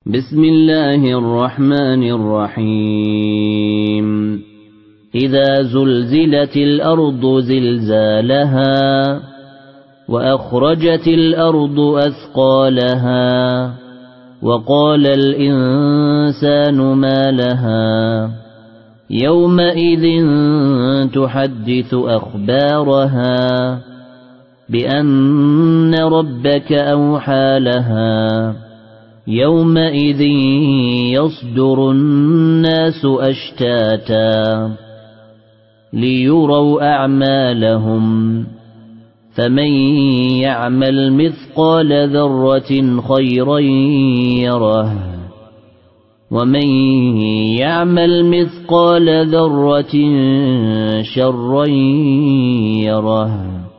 بسم الله الرحمن الرحيم إذا زلزلت الأرض زلزالها وأخرجت الأرض أثقالها وقال الإنسان ما لها يومئذ تحدث أخبارها بأن ربك أوحى لها يومئذ يصدر الناس أشتاتا ليروا أعمالهم فمن يعمل مثقال ذرة خيرا يره ومن يعمل مثقال ذرة شرا يره